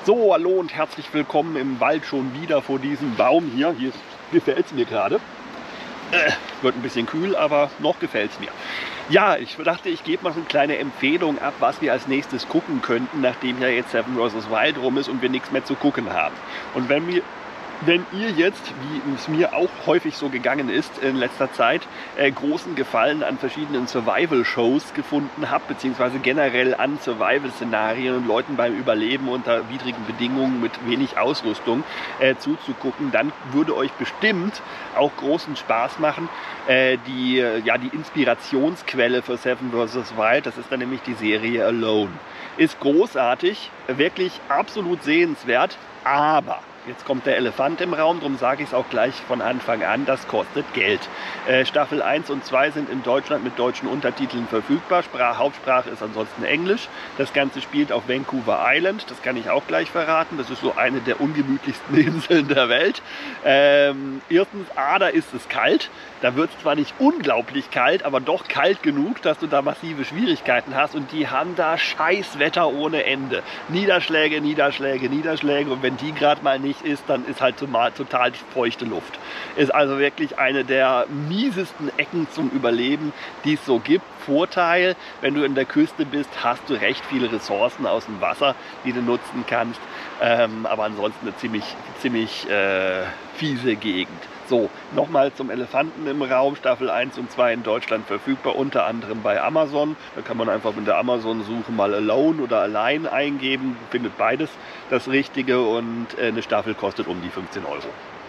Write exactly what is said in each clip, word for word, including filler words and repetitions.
So, hallo und herzlich willkommen im Wald schon wieder vor diesem Baum hier. Hier gefällt es mir gerade. Äh, wird ein bisschen kühl, aber noch gefällt es mir. Ja, ich dachte, ich gebe mal so eine kleine Empfehlung ab, was wir als nächstes gucken könnten, nachdem ja jetzt Seven versus. Wild rum ist und wir nichts mehr zu gucken haben. Und wenn wir Wenn ihr jetzt, wie es mir auch häufig so gegangen ist in letzter Zeit, äh, großen Gefallen an verschiedenen Survival-Shows gefunden habt, beziehungsweise generell an Survival-Szenarien und Leuten beim Überleben unter widrigen Bedingungen mit wenig Ausrüstung äh, zuzugucken, dann würde euch bestimmt auch großen Spaß machen. Äh, die, ja, die Inspirationsquelle für Seven versus. Wild, das ist dann nämlich die Serie Alone. Ist großartig, wirklich absolut sehenswert, aber jetzt kommt der Elefant im Raum, darum sage ich es auch gleich von Anfang an, das kostet Geld. Äh, Staffel eins und zwei sind in Deutschland mit deutschen Untertiteln verfügbar. Sprach, Hauptsprache ist ansonsten Englisch. Das Ganze spielt auf Vancouver Island, das kann ich auch gleich verraten. Das ist so eine der ungemütlichsten Inseln der Welt. Ähm, erstens, A, da ist es kalt. Da wird es zwar nicht unglaublich kalt, aber doch kalt genug, dass du da massive Schwierigkeiten hast. Und die haben da Scheißwetter ohne Ende. Niederschläge, Niederschläge, Niederschläge. Und wenn die gerade mal nicht ist, dann ist halt total feuchte Luft. Ist also wirklich eine der miesesten Ecken zum Überleben, die es so gibt. Vorteil, wenn du in der Küste bist, hast du recht viele Ressourcen aus dem Wasser, die du nutzen kannst. Ähm, aber ansonsten eine ziemlich, ziemlich äh, fiese Gegend. So, nochmal zum Elefanten im Raum. Staffel eins und zwei in Deutschland verfügbar, unter anderem bei Amazon. Da kann man einfach mit der Amazon-Suche mal Alone oder Allein eingeben. Findet beides das Richtige und eine Staffel kostet um die fünfzehn Euro.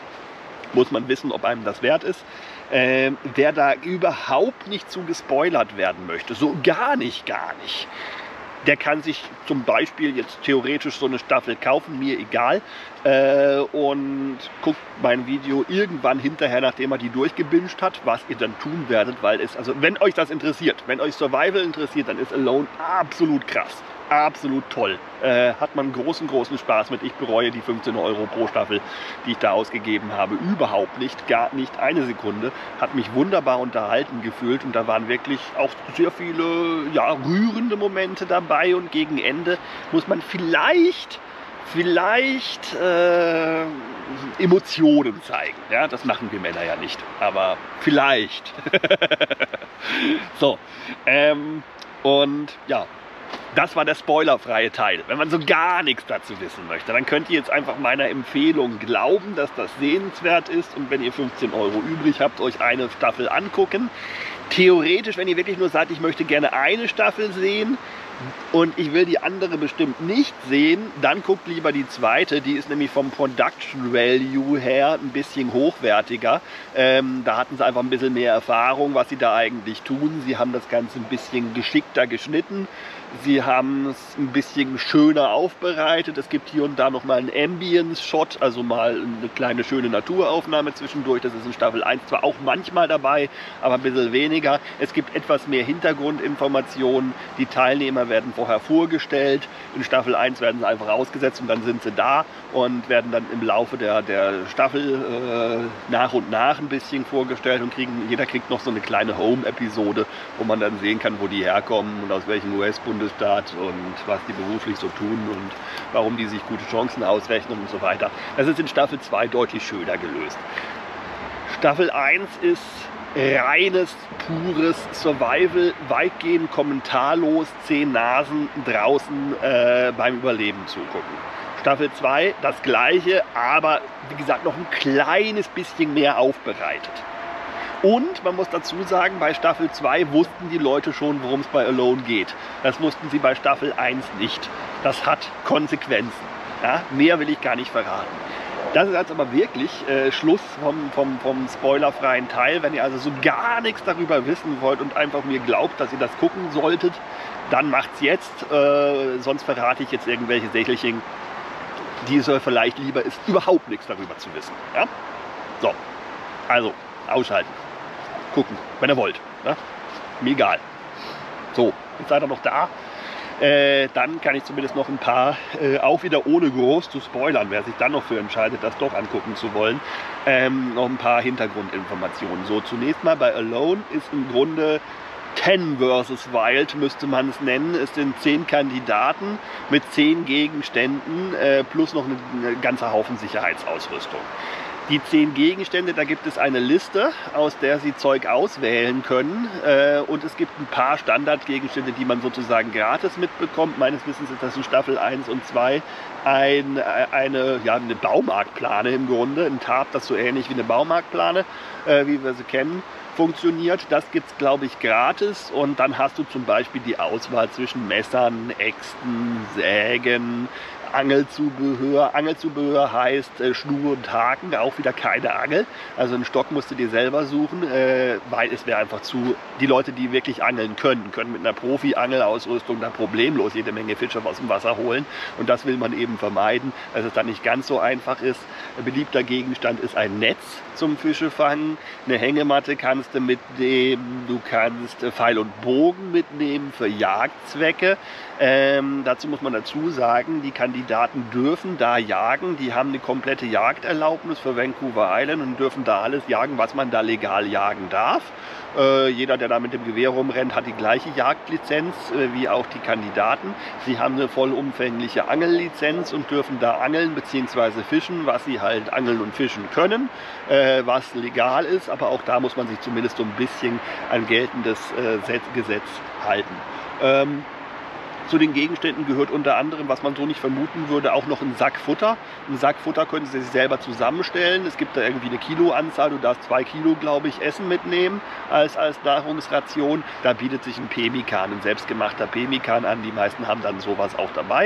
Muss man wissen, ob einem das wert ist. Ähm, wer da überhaupt nicht zu gespoilert werden möchte, so gar nicht, gar nicht, der kann sich zum Beispiel jetzt theoretisch so eine Staffel kaufen, mir egal, äh, und guckt mein Video irgendwann hinterher, nachdem er die durchgebinged hat, was ihr dann tun werdet, weil es, also wenn euch das interessiert, wenn euch Survival interessiert, dann ist Alone absolut krass. Absolut toll. Äh, hat man großen, großen Spaß mit. Ich bereue die fünfzehn Euro pro Staffel, die ich da ausgegeben habe, überhaupt nicht. Gar nicht eine Sekunde. Hat mich wunderbar unterhalten gefühlt und da waren wirklich auch sehr viele ja, rührende Momente dabei und gegen Ende muss man vielleicht, vielleicht äh, Emotionen zeigen. Ja, das machen wir Männer ja nicht, aber vielleicht. So, ähm, und ja, das war der spoilerfreie Teil. Wenn man so gar nichts dazu wissen möchte, dann könnt ihr jetzt einfach meiner Empfehlung glauben, dass das sehenswert ist und wenn ihr fünfzehn Euro übrig habt, euch eine Staffel angucken. Theoretisch, wenn ihr wirklich nur sagt, ich möchte gerne eine Staffel sehen und ich will die andere bestimmt nicht sehen, dann guckt lieber die zweite. Die ist nämlich vom Production Value her ein bisschen hochwertiger. Ähm, da hatten sie einfach ein bisschen mehr Erfahrung, was sie da eigentlich tun. Sie haben das Ganze ein bisschen geschickter geschnitten. Sie haben es ein bisschen schöner aufbereitet. Es gibt hier und da noch mal einen Ambience-Shot, also mal eine kleine schöne Naturaufnahme zwischendurch. Das ist in Staffel eins zwar auch manchmal dabei, aber ein bisschen weniger. Es gibt etwas mehr Hintergrundinformationen. Die Teilnehmer werden vorher vorgestellt. In Staffel eins werden sie einfach ausgesetzt und dann sind sie da und werden dann im Laufe der, der Staffel äh, nach und nach ein bisschen vorgestellt und kriegen, jeder kriegt noch so eine kleine Home-Episode, wo man dann sehen kann, wo die herkommen und aus welchem U S-Bundesstaat und was die beruflich so tun und warum die sich gute Chancen ausrechnen und so weiter. Das ist in Staffel zwei deutlich schöner gelöst. Staffel eins ist reines, pures Survival, weitgehend kommentarlos, zehn Nasen draußen äh, beim Überleben zugucken. Staffel zwei das gleiche, aber wie gesagt noch ein kleines bisschen mehr aufbereitet. Und man muss dazu sagen, bei Staffel zwei wussten die Leute schon, worum es bei Alone geht. Das wussten sie bei Staffel eins nicht. Das hat Konsequenzen. Ja, mehr will ich gar nicht verraten. Das ist jetzt aber wirklich äh, Schluss vom, vom, vom spoilerfreien Teil. Wenn ihr also so gar nichts darüber wissen wollt und einfach mir glaubt, dass ihr das gucken solltet, dann macht's jetzt. Äh, sonst verrate ich jetzt irgendwelche Sächelchen, die es vielleicht lieber ist, überhaupt nichts darüber zu wissen. Ja? So, also ausschalten. Gucken, wenn ihr wollt. Ne? Mir egal. So, jetzt seid ihr noch da. Äh, dann kann ich zumindest noch ein paar, äh, auch wieder ohne groß zu spoilern, wer sich dann noch für entscheidet, das doch angucken zu wollen, ähm, noch ein paar Hintergrundinformationen. So, zunächst mal bei Alone ist im Grunde Ten versus Wild müsste man es nennen. Es sind zehn Kandidaten mit zehn Gegenständen äh, plus noch eine, eine ganze Haufen Sicherheitsausrüstung. Die zehn Gegenstände, da gibt es eine Liste, aus der Sie Zeug auswählen können. Äh, und es gibt ein paar Standardgegenstände, die man sozusagen gratis mitbekommt. Meines Wissens ist das in Staffel eins und zwei ein, eine, ja, eine Baumarktplane im Grunde. Ein Tarp, das so ähnlich wie eine Baumarktplane, äh, wie wir sie kennen, funktioniert. Das gibt es, glaube ich, gratis. Und dann hast du zum Beispiel die Auswahl zwischen Messern, Äxten, Sägen, Angelzubehör. Angelzubehör heißt äh, Schnur und Haken, auch wieder keine Angel. Also einen Stock musst du dir selber suchen, äh, weil es wäre einfach zu... Die Leute, die wirklich angeln können, können mit einer Profi-Angelausrüstung da problemlos jede Menge Fische aus dem Wasser holen. Und das will man eben vermeiden, dass es dann nicht ganz so einfach ist. Ein beliebter Gegenstand ist ein Netz zum Fischefangen. Eine Hängematte kannst du mitnehmen. Du kannst äh, Pfeil und Bogen mitnehmen für Jagdzwecke. Ähm, dazu muss man dazu sagen, die Kandidaten dürfen da jagen. Die haben eine komplette Jagderlaubnis für Vancouver Island und dürfen da alles jagen, was man da legal jagen darf. Äh, jeder, der da mit dem Gewehr rumrennt, hat die gleiche Jagdlizenz äh, wie auch die Kandidaten. Sie haben eine vollumfängliche Angellizenz und dürfen da angeln bzw. fischen, was sie halt angeln und fischen können, äh, was legal ist. Aber auch da muss man sich zumindest so ein bisschen an geltendes äh, Gesetz halten. Ähm, Zu den Gegenständen gehört unter anderem, was man so nicht vermuten würde, auch noch ein Sack Futter. Ein Sack Futter können Sie sich selber zusammenstellen. Es gibt da irgendwie eine Kiloanzahl. Du darfst zwei Kilo, glaube ich, Essen mitnehmen als, als Nahrungsration. Da bietet sich ein Pemmikan, ein selbstgemachter Pemmikan an. Die meisten haben dann sowas auch dabei.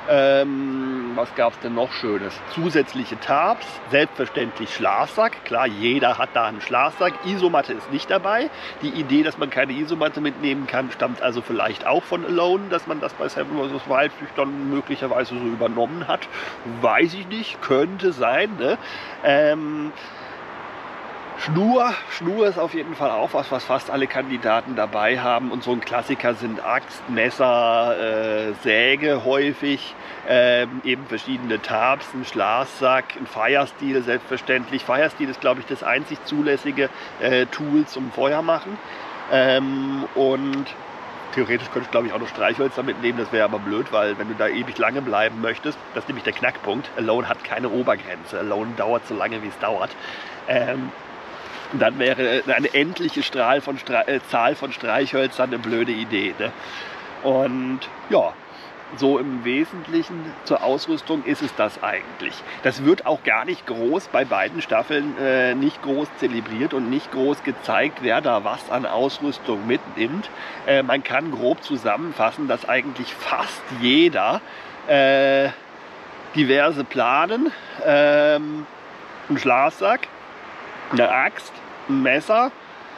Ähm, was gab es denn noch Schönes? Zusätzliche Tarps, selbstverständlich Schlafsack. Klar, jeder hat da einen Schlafsack. Isomatte ist nicht dabei. Die Idee, dass man keine Isomatte mitnehmen kann, stammt also vielleicht auch von Alone, dass man das bei Seven versus. Wild dann möglicherweise so übernommen hat. Weiß ich nicht, könnte sein. Ne? Ähm, Schnur, Schnur ist auf jeden Fall auch was, was fast alle Kandidaten dabei haben. Und so ein Klassiker sind Axt, Messer, äh, Säge häufig, ähm, eben verschiedene Tarps, ein Schlafsack, ein Firesteel selbstverständlich. Firesteel ist, glaube ich, das einzig zulässige äh, Tool zum Feuer machen. Ähm, und theoretisch könnte ich, glaube ich, auch noch Streichhölzer mitnehmen, das wäre aber blöd, weil wenn du da ewig lange bleiben möchtest, das ist nämlich der Knackpunkt. Alone hat keine Obergrenze. Alone dauert so lange, wie es dauert. Ähm, dann wäre eine endliche Strahl von Stra äh, Zahl von Streichhölzern eine blöde Idee. Ne? Und ja, so im Wesentlichen zur Ausrüstung ist es das eigentlich. Das wird auch gar nicht groß bei beiden Staffeln äh, nicht groß zelebriert und nicht groß gezeigt, wer da was an Ausrüstung mitnimmt. Äh, man kann grob zusammenfassen, dass eigentlich fast jeder äh, diverse Planen, ähm, einen Schlafsack, eine Axt, ein Messer,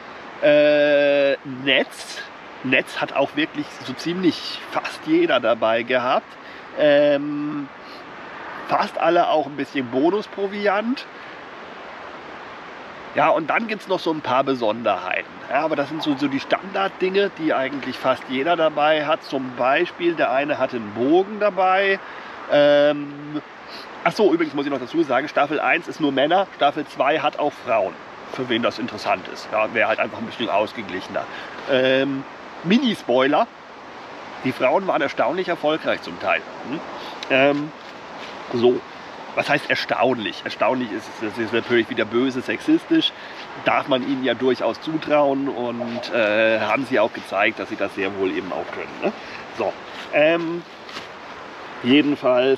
äh, Netz. Netz hat auch wirklich so ziemlich fast jeder dabei gehabt. Ähm, fast alle auch ein bisschen Bonusproviant. Ja, und dann gibt es noch so ein paar Besonderheiten. Ja, aber das sind so, so die Standarddinge, die eigentlich fast jeder dabei hat. Zum Beispiel, der eine hatte einen Bogen dabei. Ähm, Ach so, übrigens muss ich noch dazu sagen, Staffel eins ist nur Männer, Staffel zwei hat auch Frauen, für wen das interessant ist. Ja, wäre halt einfach ein bisschen ausgeglichener. Ähm, Mini-Spoiler, die Frauen waren erstaunlich erfolgreich zum Teil. Hm? Ähm, so, was heißt erstaunlich? Erstaunlich ist, das ist natürlich wieder böse sexistisch, darf man ihnen ja durchaus zutrauen und äh, haben sie auch gezeigt, dass sie das sehr wohl eben auch können. Ne? So, ähm, jedenfalls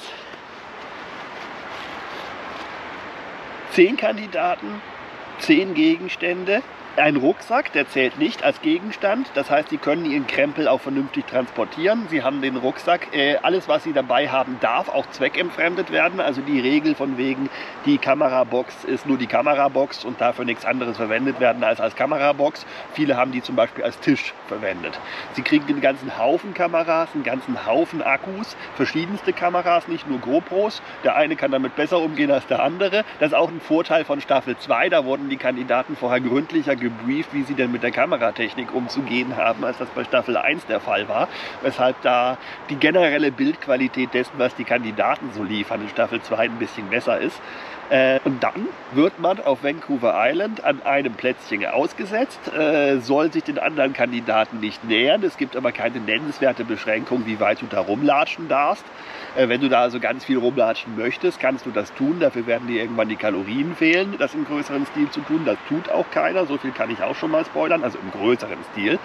zehn Kandidaten, zehn Gegenstände, ein Rucksack, der zählt nicht als Gegenstand. Das heißt, Sie können Ihren Krempel auch vernünftig transportieren. Sie haben den Rucksack. Äh, alles, was Sie dabei haben, darf auch zweckentfremdet werden. Also die Regel von wegen, die Kamerabox ist nur die Kamerabox und darf für nichts anderes verwendet werden als als Kamerabox. Viele haben die zum Beispiel als Tisch verwendet. Sie kriegen einen ganzen Haufen Kameras, einen ganzen Haufen Akkus, verschiedenste Kameras, nicht nur GoPros. Der eine kann damit besser umgehen als der andere. Das ist auch ein Vorteil von Staffel zwei. Da wurden die Kandidaten vorher gründlicher gebrieft, wie sie denn mit der Kameratechnik umzugehen haben, als das bei Staffel eins der Fall war. Weshalb da die generelle Bildqualität dessen, was die Kandidaten so liefern, in Staffel zwei ein bisschen besser ist. Äh, und dann wird man auf Vancouver Island an einem Plätzchen ausgesetzt, äh, soll sich den anderen Kandidaten nicht nähern. Es gibt aber keine nennenswerte Beschränkung, wie weit du da rumlatschen darfst. Äh, wenn du da also ganz viel rumlatschen möchtest, kannst du das tun. Dafür werden dir irgendwann die Kalorien fehlen, das im größeren Stil zu tun. Das tut auch keiner. So viel kann ich auch schon mal spoilern, also im größeren Stil.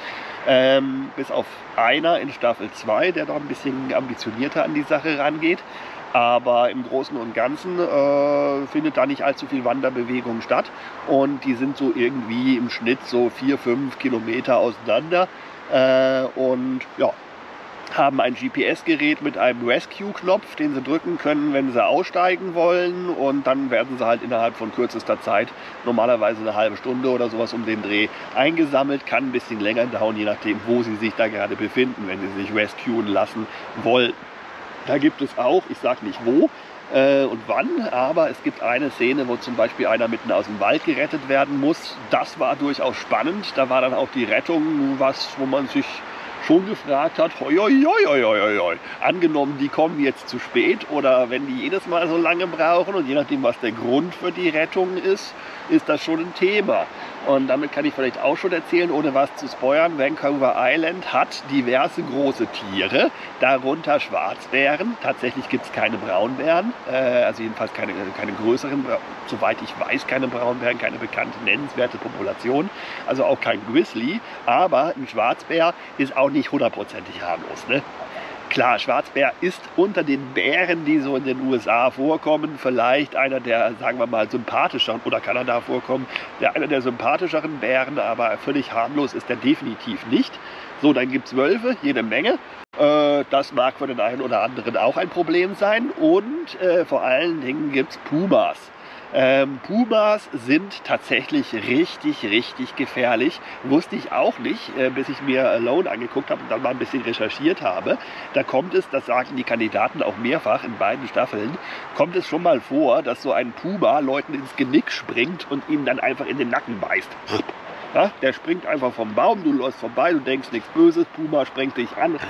Ähm, bis auf einer in Staffel zwei, der noch ein bisschen ambitionierter an die Sache rangeht. Aber im Großen und Ganzen äh, findet da nicht allzu viel Wanderbewegung statt. Und die sind so irgendwie im Schnitt so vier, fünf Kilometer auseinander. Äh, und ja, haben ein G P S-Gerät mit einem Rescue-Knopf, den sie drücken können, wenn sie aussteigen wollen. Und dann werden sie halt innerhalb von kürzester Zeit, normalerweise eine halbe Stunde oder sowas um den Dreh, eingesammelt. Kann ein bisschen länger dauern, je nachdem, wo sie sich da gerade befinden, wenn sie sich rescuen lassen wollen. Da gibt es auch, ich sage nicht wo äh, und wann, aber es gibt eine Szene, wo zum Beispiel einer mitten aus dem Wald gerettet werden muss. Das war durchaus spannend. Da war dann auch die Rettung was, wo man sich schon gefragt hat, hoi, hoi, hoi, hoi, hoi. Angenommen, die kommen jetzt zu spät oder wenn die jedes Mal so lange brauchen und je nachdem, was der Grund für die Rettung ist, ist das schon ein Thema. Und damit kann ich vielleicht auch schon erzählen, ohne was zu spoilern, Vancouver Island hat diverse große Tiere, darunter Schwarzbären. Tatsächlich gibt es keine Braunbären, äh, also jedenfalls keine, keine größeren, soweit ich weiß, keine Braunbären, keine bekannte nennenswerte Population, also auch kein Grizzly, aber ein Schwarzbär ist auch nicht hundertprozentig harmlos, ne? Klar, Schwarzbär ist unter den Bären, die so in den U S A vorkommen, vielleicht einer der, sagen wir mal, sympathischeren, oder Kanada vorkommen, der einer der sympathischeren Bären, aber völlig harmlos ist er definitiv nicht. So, dann gibt es Wölfe, jede Menge. Äh, das mag für den einen oder anderen auch ein Problem sein. Und äh, vor allen Dingen gibt es Pumas. Ähm, Pumas sind tatsächlich richtig, richtig gefährlich. Wusste ich auch nicht, äh, bis ich mir Alone angeguckt habe und dann mal ein bisschen recherchiert habe. Da kommt es, das sagen die Kandidaten auch mehrfach in beiden Staffeln, kommt es schon mal vor, dass so ein Puma Leuten ins Genick springt und ihnen dann einfach in den Nacken beißt. Ja, der springt einfach vom Baum, du läufst vorbei, du denkst nichts Böses, Puma springt dich an.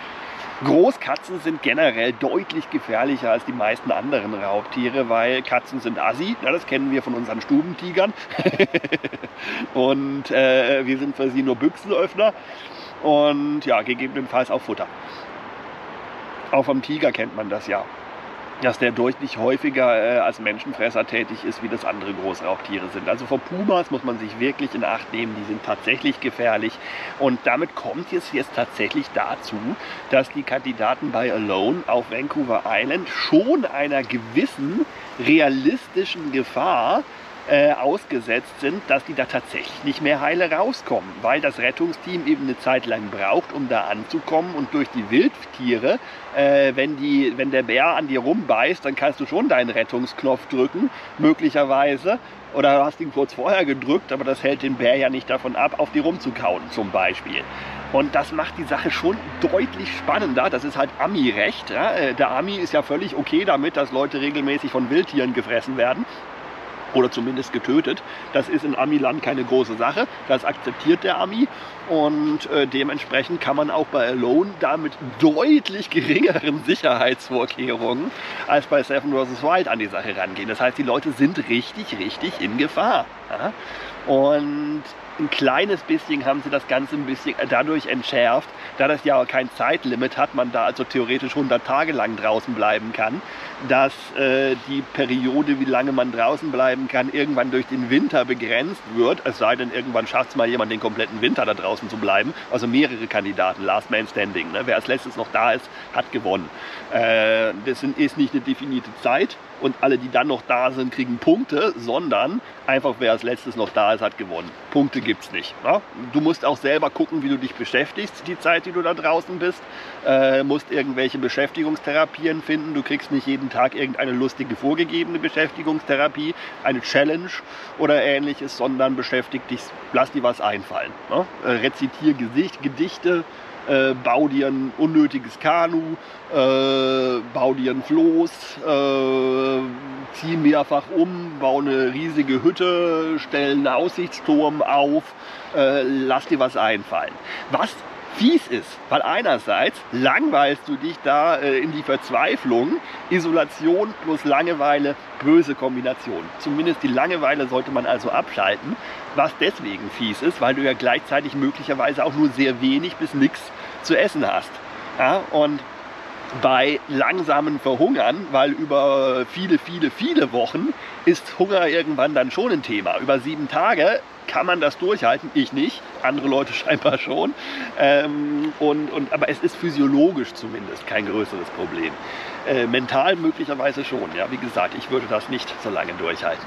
Großkatzen sind generell deutlich gefährlicher als die meisten anderen Raubtiere, weil Katzen sind assi, ja, das kennen wir von unseren Stubentigern. Und äh, wir sind für sie nur Büchsenöffner und ja, gegebenenfalls auch Futter. Auch vom Tiger kennt man das ja, dass der deutlich häufiger äh, als Menschenfresser tätig ist, wie das andere Großraubtiere sind. Also vor Pumas muss man sich wirklich in Acht nehmen, die sind tatsächlich gefährlich. Und damit kommt es jetzt tatsächlich dazu, dass die Kandidaten bei Alone auf Vancouver Island schon einer gewissen realistischen Gefahr äh, ausgesetzt sind, dass die da tatsächlich nicht mehr heile rauskommen, weil das Rettungsteam eben eine Zeit lang braucht, um da anzukommen und durch die Wildtiere, äh, wenn, die, wenn der Bär an dir rumbeißt, dann kannst du schon deinen Rettungsknopf drücken, möglicherweise, oder du hast ihn kurz vorher gedrückt, aber das hält den Bär ja nicht davon ab, auf die rumzukauen zum Beispiel. Und das macht die Sache schon deutlich spannender. Das ist halt Ami-Recht. Ja? Der Ami ist ja völlig okay damit, dass Leute regelmäßig von Wildtieren gefressen werden. Oder zumindest getötet. Das ist in Amiland keine große Sache. Das akzeptiert der Ami. Und äh, dementsprechend kann man auch bei Alone da mit deutlich geringeren Sicherheitsvorkehrungen als bei Seven versus. Wild an die Sache rangehen. Das heißt, die Leute sind richtig, richtig in Gefahr. Ja? Und ein kleines bisschen haben sie das Ganze ein bisschen dadurch entschärft, da das ja kein Zeitlimit hat, man da also theoretisch hundert Tage lang draußen bleiben kann, dass äh, die Periode, wie lange man draußen bleiben kann, irgendwann durch den Winter begrenzt wird, es sei denn, irgendwann schafft es mal jemand, den kompletten Winter da draußen zu bleiben, also mehrere Kandidaten, Last Man Standing, ne? Wer als letztes noch da ist, hat gewonnen. Äh, das ist nicht eine definierte Zeit und alle, die dann noch da sind, kriegen Punkte, sondern einfach wer als letztes noch da ist, hat gewonnen. Punkte gibt es nicht. Ja? Du musst auch selber gucken, wie du dich beschäftigst, die Zeit, die du da draußen bist. Äh, musst irgendwelche Beschäftigungstherapien finden. Du kriegst nicht jeden Tag irgendeine lustige vorgegebene Beschäftigungstherapie, eine Challenge oder ähnliches, sondern beschäftig dich, lass dir was einfallen. Ja? Äh, rezitier Gesicht, Gedichte, äh, bau dir ein unnötiges Kanu, äh, bau dir ein Floß, äh, zieh mehrfach um, bau eine riesige Hütte, stell einen Aussichtsturm auf, äh, lass dir was einfallen. Was fies ist, weil einerseits langweilst du dich da äh, in die Verzweiflung, Isolation plus Langeweile, böse Kombination. Zumindest die Langeweile sollte man also abschalten, was deswegen fies ist, weil du ja gleichzeitig möglicherweise auch nur sehr wenig bis nichts zu essen hast. Ja, und bei langsamen Verhungern, weil über viele, viele, viele Wochen ist Hunger irgendwann dann schon ein Thema. Über sieben Tage kann man das durchhalten, ich nicht, andere Leute scheinbar schon. Ähm, und, und, aber es ist physiologisch zumindest kein größeres Problem. Äh, mental möglicherweise schon, ja, wie gesagt, ich würde das nicht so lange durchhalten.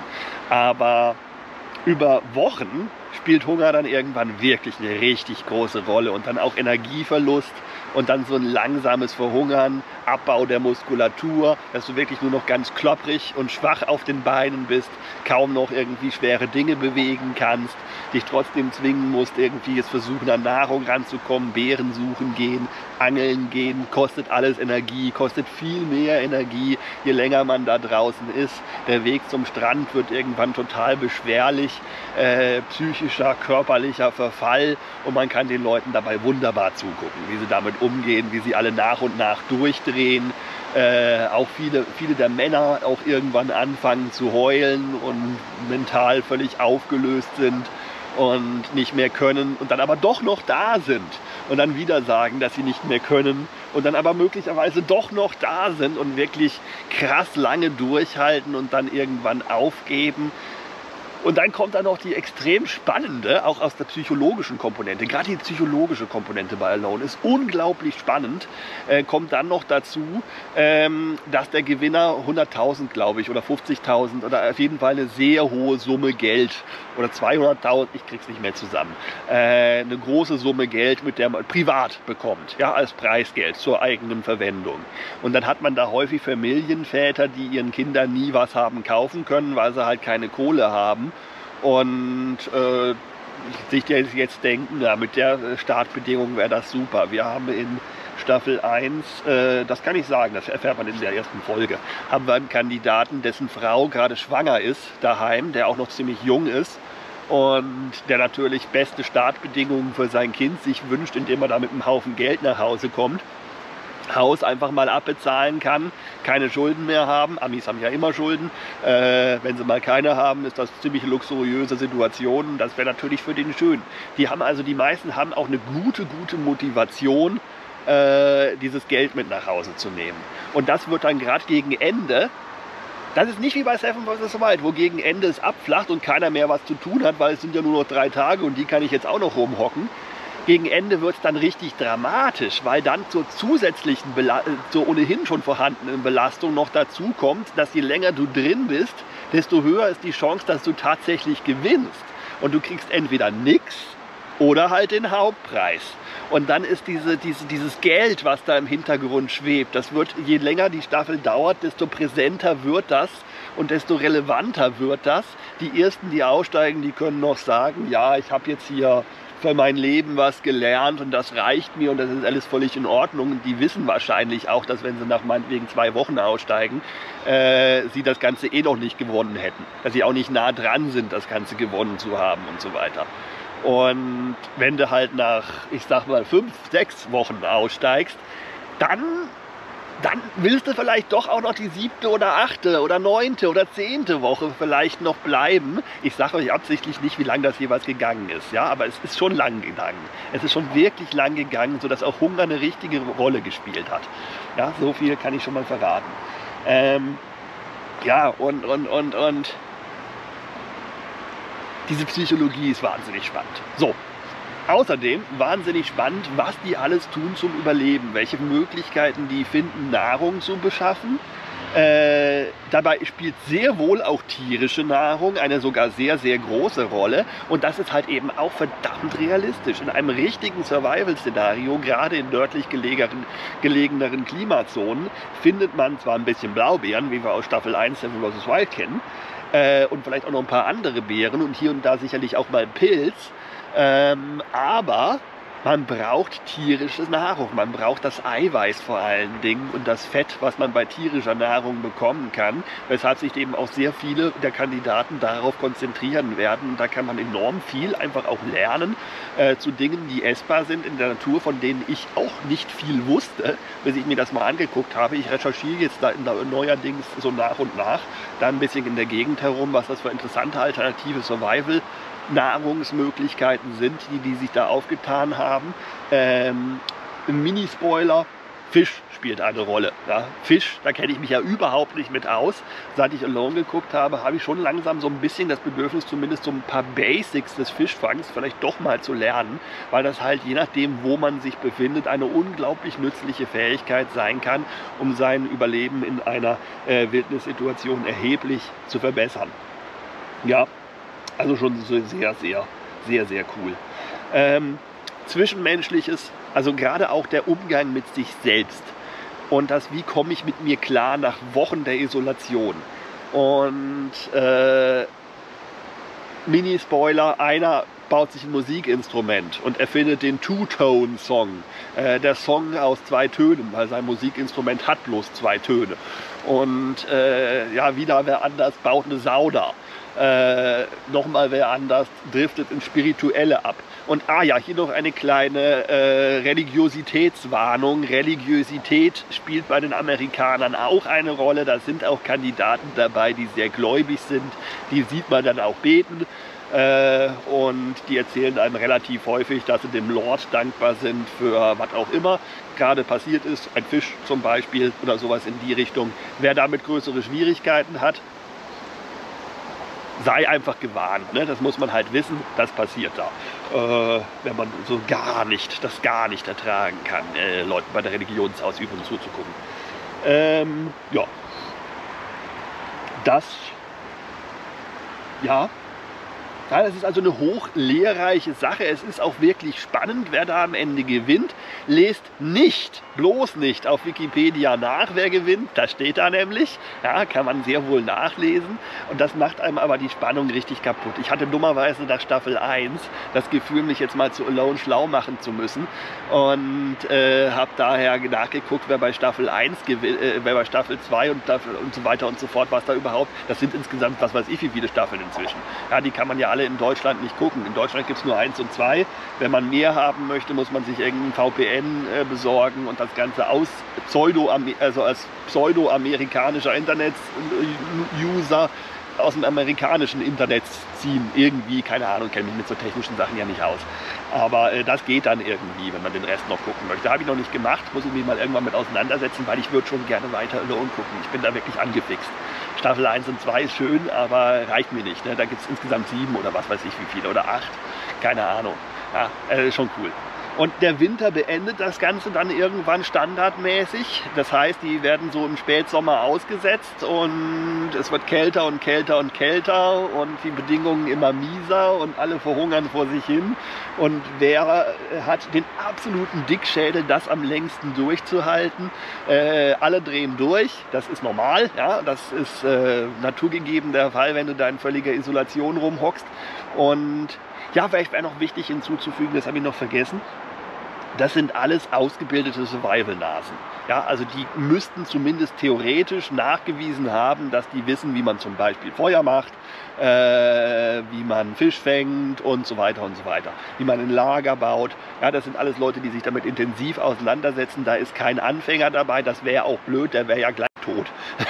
Aber über Wochen spielt Hunger dann irgendwann wirklich eine richtig große Rolle und dann auch Energieverlust und dann so ein langsames Verhungern, Abbau der Muskulatur, dass du wirklich nur noch ganz klopprig und schwach auf den Beinen bist, kaum noch irgendwie schwere Dinge bewegen kannst, dich trotzdem zwingen musst, irgendwie jetzt versuchen an Nahrung ranzukommen, Beeren suchen gehen, angeln gehen, kostet alles Energie, kostet viel mehr Energie, je länger man da draußen ist. Der Weg zum Strand wird irgendwann total beschwerlich, äh, psychischer, körperlicher Verfall und man kann den Leuten dabei wunderbar zugucken, wie sie damit umgehen, wie sie alle nach und nach durchdrehen. Äh, auch viele, viele der Männer auch irgendwann anfangen zu heulen und mental völlig aufgelöst sind und nicht mehr können und dann aber doch noch da sind und dann wieder sagen, dass sie nicht mehr können und dann aber möglicherweise doch noch da sind und wirklich krass lange durchhalten und dann irgendwann aufgeben. Und dann kommt dann noch die extrem spannende, auch aus der psychologischen Komponente, gerade die psychologische Komponente bei Alone ist unglaublich spannend, äh, kommt dann noch dazu, ähm, dass der Gewinner hunderttausend, glaube ich, oder fünfzigtausend oder auf jeden Fall eine sehr hohe Summe Geld oder zweihunderttausend, ich krieg's nicht mehr zusammen, äh, eine große Summe Geld, mit der man privat bekommt, ja, als Preisgeld zur eigenen Verwendung. Und dann hat man da häufig Familienväter, die ihren Kindern nie was haben kaufen können, weil sie halt keine Kohle haben. Und äh, sich jetzt denken, ja, mit der Startbedingung wäre das super. Wir haben in Staffel eins, äh, das kann ich sagen, das erfährt man in der ersten Folge, haben wir einen Kandidaten, dessen Frau gerade schwanger ist daheim, der auch noch ziemlich jung ist und der natürlich beste Startbedingungen für sein Kind sich wünscht, indem er da mit einem Haufen Geld nach Hause kommt. Haus einfach mal abbezahlen kann, keine Schulden mehr haben. Amis haben ja immer Schulden. Äh, wenn sie mal keine haben, ist das ziemlich luxuriöse Situation. Das wäre natürlich für den schön. Die haben also, die meisten haben auch eine gute, gute Motivation, äh, dieses Geld mit nach Hause zu nehmen. Und das wird dann gerade gegen Ende, das ist nicht wie bei Seven versus Wild, wo gegen Ende es abflacht und keiner mehr was zu tun hat, weil es sind ja nur noch drei Tage und die kann ich jetzt auch noch rumhocken. Gegen Ende wird es dann richtig dramatisch, weil dann zur zusätzlichen, Bela zur ohnehin schon vorhandenen Belastung noch dazu kommt, dass je länger du drin bist, desto höher ist die Chance, dass du tatsächlich gewinnst. Und du kriegst entweder nichts oder halt den Hauptpreis. Und dann ist diese, diese, dieses Geld, was da im Hintergrund schwebt, das wird, je länger die Staffel dauert, desto präsenter wird das und desto relevanter wird das. Die Ersten, die aussteigen, die können noch sagen, ja, ich habe jetzt hier für mein Leben was gelernt und das reicht mir und das ist alles völlig in Ordnung. Und die wissen wahrscheinlich auch, dass wenn sie nach meinetwegen zwei Wochen aussteigen, äh, sie das Ganze eh noch nicht gewonnen hätten. Dass sie auch nicht nah dran sind, das Ganze gewonnen zu haben und so weiter. Und wenn du halt nach, ich sag mal, fünf, sechs Wochen aussteigst, dann, dann willst du vielleicht doch auch noch die siebte oder achte oder neunte oder zehnte Woche vielleicht noch bleiben. Ich sage euch absichtlich nicht, wie lange das jeweils gegangen ist, ja, aber es ist schon lang gegangen. Es ist schon wirklich lang gegangen, sodass auch Hunger eine richtige Rolle gespielt hat. Ja, so viel kann ich schon mal verraten. Ähm, ja, und, und, und, und diese Psychologie ist wahnsinnig spannend. So. Außerdem wahnsinnig spannend, was die alles tun zum Überleben, welche Möglichkeiten die finden, Nahrung zu beschaffen. Äh, dabei spielt sehr wohl auch tierische Nahrung eine sogar sehr, sehr große Rolle. Und das ist halt eben auch verdammt realistisch. In einem richtigen Survival-Szenario, gerade in nördlich gelegenen, gelegeneren Klimazonen, findet man zwar ein bisschen Blaubeeren, wie wir aus Staffel eins Seven versus Wild kennen, äh, und vielleicht auch noch ein paar andere Beeren und hier und da sicherlich auch mal Pilz. Ähm, aber man braucht tierische Nahrung, man braucht das Eiweiß vor allen Dingen und das Fett, was man bei tierischer Nahrung bekommen kann, weshalb sich eben auch sehr viele der Kandidaten darauf konzentrieren werden. Da kann man enorm viel einfach auch lernen äh, zu Dingen, die essbar sind in der Natur, von denen ich auch nicht viel wusste, bis ich mir das mal angeguckt habe. Ich recherchiere jetzt da neuerdings so nach und nach, da ein bisschen in der Gegend herum, was das für interessante alternative Survival Nahrungsmöglichkeiten sind, die die sich da aufgetan haben. Ähm, ein Mini-Spoiler, Fisch spielt eine Rolle. Ja. Fisch, da kenne ich mich ja überhaupt nicht mit aus. Seit ich Alone geguckt habe, habe ich schon langsam so ein bisschen das Bedürfnis, zumindest so ein paar Basics des Fischfangs vielleicht doch mal zu lernen, weil das halt je nachdem, wo man sich befindet, eine unglaublich nützliche Fähigkeit sein kann, um sein Überleben in einer äh, Wildnissituation erheblich zu verbessern. Ja, also schon sehr, sehr, sehr, sehr cool. Ähm, Zwischenmenschliches, also gerade auch der Umgang mit sich selbst und das, wie komme ich mit mir klar nach Wochen der Isolation. Und äh, Mini-Spoiler, einer baut sich ein Musikinstrument und erfindet den Two-Tone-Song. Äh, der Song aus zwei Tönen, weil sein Musikinstrument hat bloß zwei Töne. Und äh, ja, wieder wer anders baut eine Sauda. Äh, nochmal wer anders driftet ins Spirituelle ab. Und ah ja, hier noch eine kleine äh, Religiositätswarnung. Religiosität spielt bei den Amerikanern auch eine Rolle. Da sind auch Kandidaten dabei, die sehr gläubig sind. Die sieht man dann auch beten. Äh, und die erzählen einem relativ häufig, dass sie dem Lord dankbar sind für was auch immer gerade passiert ist. Ein Fisch zum Beispiel oder sowas in die Richtung. Wer damit größere Schwierigkeiten hat, sei einfach gewarnt, ne? Das muss man halt wissen, das passiert da. Äh, wenn man so gar nicht, das gar nicht ertragen kann, äh, Leuten bei der Religionsausübung zuzugucken. Ähm, ja. Das, ja. Ja, das ist also eine hochlehrreiche Sache. Es ist auch wirklich spannend, wer da am Ende gewinnt. Lest nicht, bloß nicht auf Wikipedia nach, wer gewinnt. Das steht da nämlich. Ja, kann man sehr wohl nachlesen. Und das macht einem aber die Spannung richtig kaputt. Ich hatte dummerweise nach Staffel eins das Gefühl, mich jetzt mal zu Alone schlau machen zu müssen. Und äh, habe daher nachgeguckt, wer bei Staffel eins gewinnt, äh, wer bei Staffel zwei und, und so weiter und so fort, was da überhaupt. Das sind insgesamt, was weiß ich, wie viele Staffeln inzwischen. Ja, die kann man ja alle in Deutschland nicht gucken. In Deutschland gibt es nur eins und zwei. Wenn man mehr haben möchte, muss man sich irgendein V P N äh, besorgen und das Ganze aus Pseudo, also als pseudo-amerikanischer Internet-User aus dem amerikanischen Internet ziehen. Irgendwie, keine Ahnung, kenne mich mit so technischen Sachen ja nicht aus. Aber äh, das geht dann irgendwie, wenn man den Rest noch gucken möchte. Habe ich noch nicht gemacht, muss ich mich mal irgendwann mit auseinandersetzen, weil ich würde schon gerne weiter Alone gucken. Ich bin da wirklich angefixt. Staffel eins und zwei ist schön, aber reicht mir nicht. Ne? Da gibt es insgesamt sieben oder was weiß ich wie viele oder acht. Keine Ahnung. Ja, äh, schon cool. Und der Winter beendet das Ganze dann irgendwann standardmäßig. Das heißt, die werden so im Spätsommer ausgesetzt und es wird kälter und kälter und kälter und die Bedingungen immer mieser und alle verhungern vor sich hin. Und wer hat den absoluten Dickschädel, das am längsten durchzuhalten? Äh, alle drehen durch, das ist normal, ja? Das ist äh, naturgegeben der Fall, wenn du da in völliger Isolation rumhockst. Und ja, vielleicht wäre noch wichtig hinzuzufügen, das habe ich noch vergessen, das sind alles ausgebildete Survival-Nasen. Ja, also die müssten zumindest theoretisch nachgewiesen haben, dass die wissen, wie man zum Beispiel Feuer macht, äh, wie man Fisch fängt und so weiter und so weiter, wie man ein Lager baut. Ja, das sind alles Leute, die sich damit intensiv auseinandersetzen. Da ist kein Anfänger dabei, das wäre auch blöd, der wäre ja gleich tot.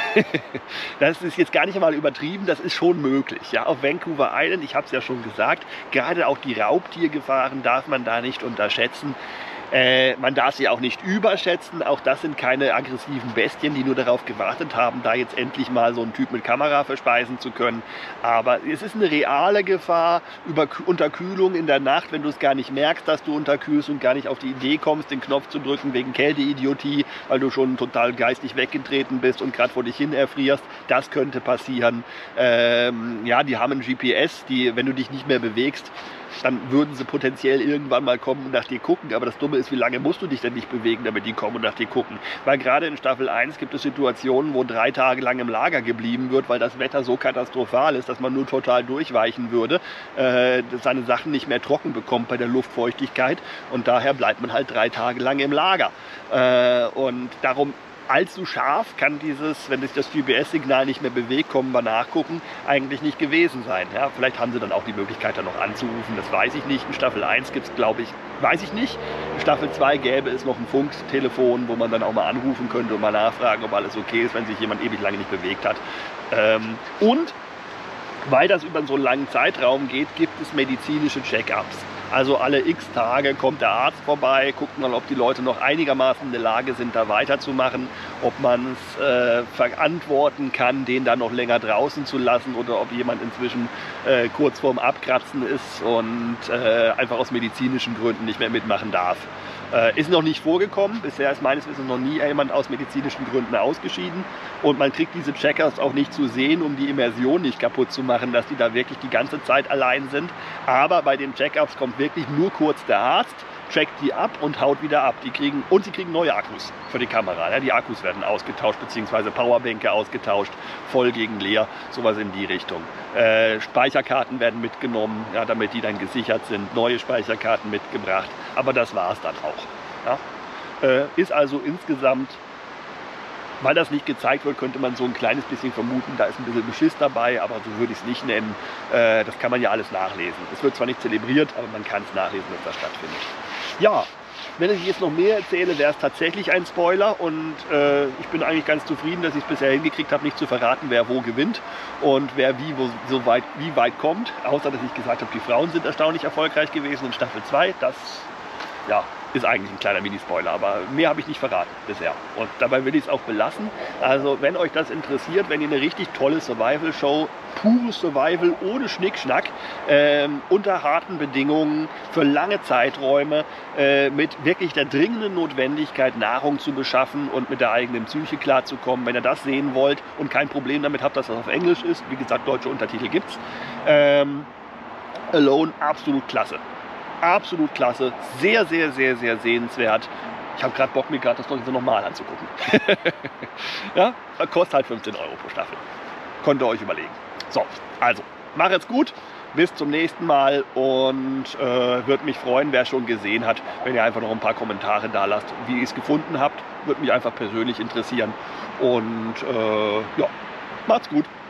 Das ist jetzt gar nicht mal übertrieben, das ist schon möglich. Ja, auf Vancouver Island, ich habe es ja schon gesagt, gerade auch die Raubtiergefahren darf man da nicht unterschätzen. Äh, man darf sie auch nicht überschätzen, auch das sind keine aggressiven Bestien, die nur darauf gewartet haben, da jetzt endlich mal so einen Typ mit Kamera verspeisen zu können. Aber es ist eine reale Gefahr über Unterkühlung in der Nacht, wenn du es gar nicht merkst, dass du unterkühlst und gar nicht auf die Idee kommst, den Knopf zu drücken wegen Kälteidiotie, weil du schon total geistig weggetreten bist und gerade vor dich hin erfrierst. Das könnte passieren. Ähm, ja, die haben ein G P S, die, wenn du dich nicht mehr bewegst, dann würden sie potenziell irgendwann mal kommen und nach dir gucken. Aber das Dumme ist, wie lange musst du dich denn nicht bewegen, damit die kommen und nach dir gucken? Weil gerade in Staffel eins gibt es Situationen, wo drei Tage lang im Lager geblieben wird, weil das Wetter so katastrophal ist, dass man nur total durchweichen würde, äh, seine Sachen nicht mehr trocken bekommt bei der Luftfeuchtigkeit. Und daher bleibt man halt drei Tage lang im Lager. Äh, und darum allzu scharf kann dieses, wenn sich das G P S-Signal nicht mehr bewegt, kommen wir nachgucken, eigentlich nicht gewesen sein. Ja, vielleicht haben sie dann auch die Möglichkeit, da noch anzurufen, das weiß ich nicht. In Staffel eins gibt es, glaube ich, weiß ich nicht. In Staffel zwei gäbe es noch ein Funktelefon, wo man dann auch mal anrufen könnte und mal nachfragen, ob alles okay ist, wenn sich jemand ewig lange nicht bewegt hat. Ähm, und weil das über so einen langen Zeitraum geht, gibt es medizinische Check-ups. Also alle x Tage kommt der Arzt vorbei, guckt mal, ob die Leute noch einigermaßen in der Lage sind, da weiterzumachen, ob man es äh, verantworten kann, den dann noch länger draußen zu lassen oder ob jemand inzwischen äh, kurz vorm Abkratzen ist und äh, einfach aus medizinischen Gründen nicht mehr mitmachen darf. Äh, ist noch nicht vorgekommen. Bisher ist meines Wissens noch nie jemand aus medizinischen Gründen ausgeschieden. Und man kriegt diese Checkers auch nicht zu sehen, um die Immersion nicht kaputt zu machen, dass die da wirklich die ganze Zeit allein sind. Aber bei den Check-ups kommt wirklich nur kurz der Arzt, checkt die ab und haut wieder ab. Die kriegen, und sie kriegen neue Akkus für die Kamera. Ja, die Akkus werden ausgetauscht, beziehungsweise Powerbänke ausgetauscht, voll gegen leer, sowas in die Richtung. Äh, Speicherkarten werden mitgenommen, ja, damit die dann gesichert sind, neue Speicherkarten mitgebracht. Aber das war es dann auch. Ja. Äh, ist also insgesamt, weil das nicht gezeigt wird, könnte man so ein kleines bisschen vermuten, da ist ein bisschen Beschiss dabei, aber so würde ich es nicht nennen. Äh, das kann man ja alles nachlesen. Es wird zwar nicht zelebriert, aber man kann es nachlesen, dass das stattfindet. Ja, wenn ich jetzt noch mehr erzähle, wäre es tatsächlich ein Spoiler und äh, ich bin eigentlich ganz zufrieden, dass ich es bisher hingekriegt habe, nicht zu verraten, wer wo gewinnt und wer wie, wo, so weit, wie weit kommt. Außer, dass ich gesagt habe, die Frauen sind erstaunlich erfolgreich gewesen in Staffel zwei. Das, ja, ist eigentlich ein kleiner Mini-Spoiler, aber mehr habe ich nicht verraten bisher. Und dabei will ich es auch belassen. Also wenn euch das interessiert, wenn ihr eine richtig tolle Survival-Show, pures Survival ohne Schnickschnack, ähm, unter harten Bedingungen, für lange Zeiträume, äh, mit wirklich der dringenden Notwendigkeit, Nahrung zu beschaffen und mit der eigenen Psyche klarzukommen, wenn ihr das sehen wollt und kein Problem damit habt, dass das auf Englisch ist, wie gesagt, deutsche Untertitel gibt's, ähm, Alone, absolut klasse. Absolut klasse, sehr, sehr, sehr, sehr sehenswert. Ich habe gerade Bock, mir gerade das Ganze nochmal anzugucken. Ja, kostet halt fünfzehn Euro pro Staffel. Könnt ihr euch überlegen. So, also, mach jetzt gut. Bis zum nächsten Mal und äh, würde mich freuen, wer schon gesehen hat, wenn ihr einfach noch ein paar Kommentare da lasst, wie ihr es gefunden habt. Würde mich einfach persönlich interessieren. Und äh, ja, macht's gut.